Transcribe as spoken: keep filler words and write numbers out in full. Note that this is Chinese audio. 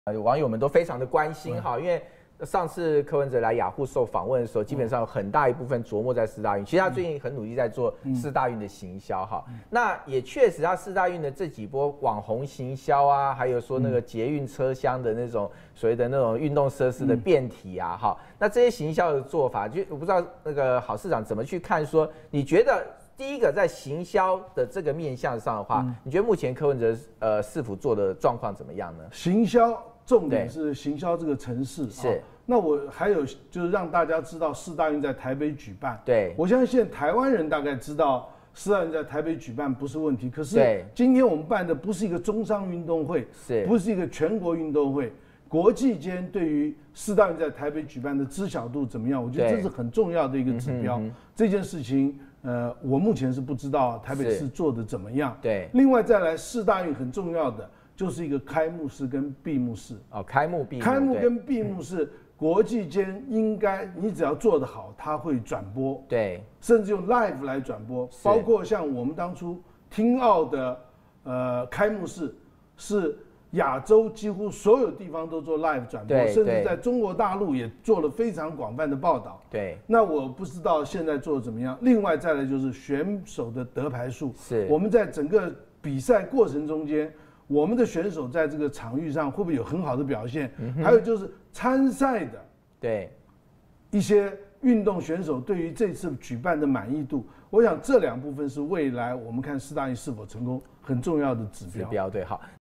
呃，网友们都非常的关心哈，因为上次柯文哲来雅虎受访问的时候，基本上有很大一部分琢磨在四大运，其实他最近很努力在做四大运的行销哈。那也确实，他四大运的这几波网红行销啊，还有说那个捷运车厢的那种所谓的那种运动设施的变体啊，哈，那这些行销的做法，就我不知道那个郝市长怎么去看说，你觉得？第一个在行销的这个面向上的话，嗯、你觉得目前柯文哲呃市府做的状况怎么样呢？ 行销重点是行销这个城市是、哦。那我还有就是让大家知道四大运在台北举办。 对， 我相信台湾人大概知道四大运在台北举办不是问题，可是今天我们办的不是一个中商运动会， 是不是一个全国运动会？国际间对于四大运在台北举办的知晓度怎么样？我觉得这是很重要的一个指标。嗯、这件事情。呃，我目前是不知道台北市做的怎么样。 对， 另外再来四大运很重要的就是一个开幕式跟闭幕式。 哦，开幕闭幕。 开幕跟闭幕式，国际间应该你只要做得好，它会转播。 对， 甚至用 live 来转播，包括像我们当初听奥的呃开幕式是。亚洲几乎所有地方都做 live 转播，甚至在中国大陆也做了非常广泛的报道。 对， 那我不知道现在做的怎么样。另外再来就是选手的得牌数， 是我们在整个比赛过程中间，我们的选手在这个场域上会不会有很好的表现？嗯、还有就是参赛的对一些运动选手对于这次举办的满意度，我想这两部分是未来我们看四大运是否成功很重要的指标。 指标对，好。